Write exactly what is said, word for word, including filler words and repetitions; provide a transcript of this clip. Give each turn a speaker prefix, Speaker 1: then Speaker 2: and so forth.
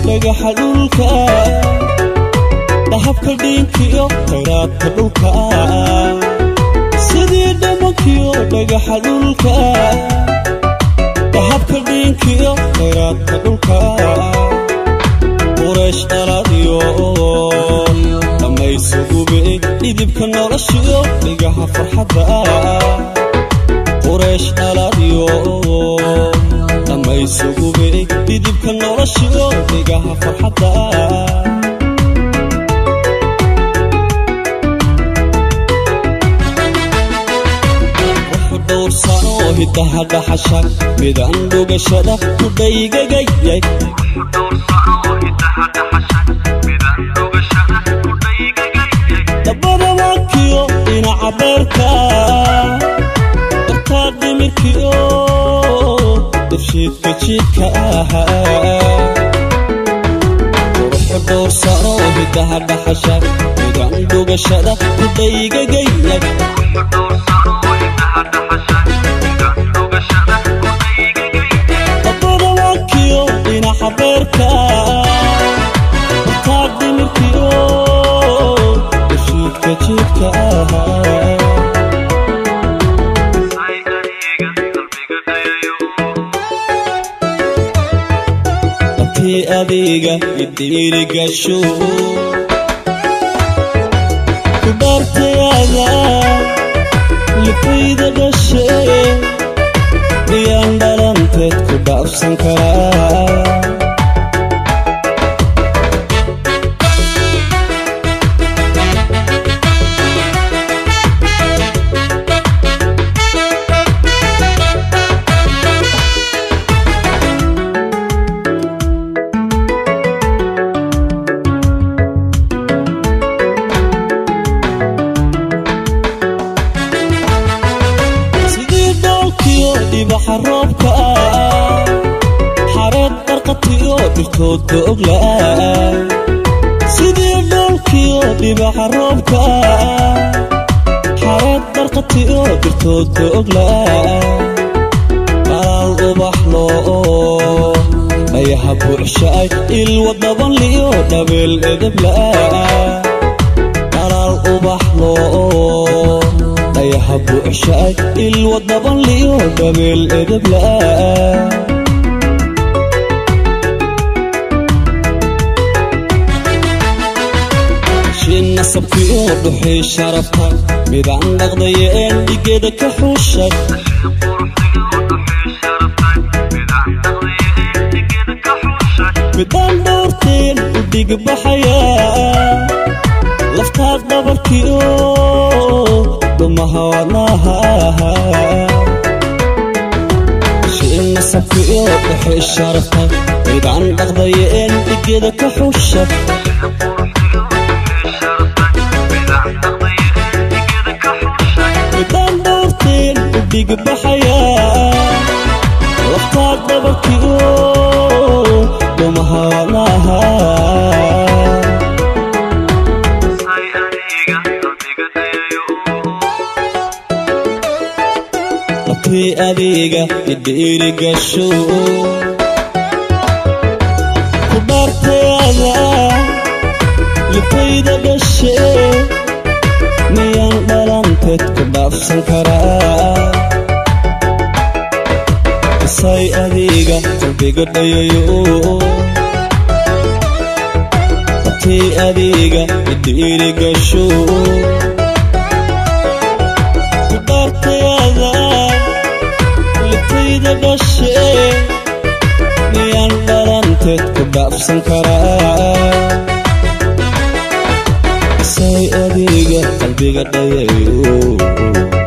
Speaker 1: dhagaxa dhulka dahabka dhiinkiyo khayraadka dhulka sidii dhamankiyo dhagaxa dhulka dahabka dhiinkiyo khayraadka dhulka quraysh dhaladiyo dhammaysugubi dhidibka noloshiyo dhigaha farxadda quraysh dhaladiyo dhammaysugubi dhidibka noloshiyo dhigaha farxadda hidaha dhaxasha midaan dhugashada ku dhaygagayay dabada waakiyo dhinaca beerka dartaa dhimirkiyo dafshiidka jiidka ahaa quruxu dhowrsano hidaha dhaxasha midaan dhugashada ku dhaygagayay habeerka dartaa dhimirkiyo dafshiidka jiidka ahaa dabtii adiga idhiiri gasho ku dhaartayaada lifayda dhashe miyaan dhalanteed ku dhaafsan karaa dibaxa roobka xareed barqatiyo dhirtoodka oglaa sidii dhoolkiyo dibaxa roobka xareed barqatiyo dhirtoodka oglaa qalaal ubaxlo dhayaha buuxshaay ilwa dabanliyo dhabeel edablaa qalaal ubaxlo dhayaha buuxshaay ilwa dabanliyo dhabeel edablaa shin nasabkiyo dhuxii sharafta midaan dhaqdayeen dhigeeda ka xuushay midaan dhowrteen u dhigbaxayaa laftaad dhabarkiyo dhumaha wadnaha shin nasabkiyo dhuxii sharafta midaan dhaqdayeen dhigeeda ka xuushay midaan dhowrteen u dhigbaxayaa laftaad dhabarkiyo dhumaha wadnaha dabtii adiga idhiiri gasho ku dhaartayaada lifayda dhashe miyaan dhalanteed ku dhaafsan karaa isay adiga qalbiga dhayayo dabtii adiga idhiiri gasho ku dhaartayaada lifayda dhashe miyaan dhalanteed ku dhaafsan karaa say adiga qalbiga dhayayo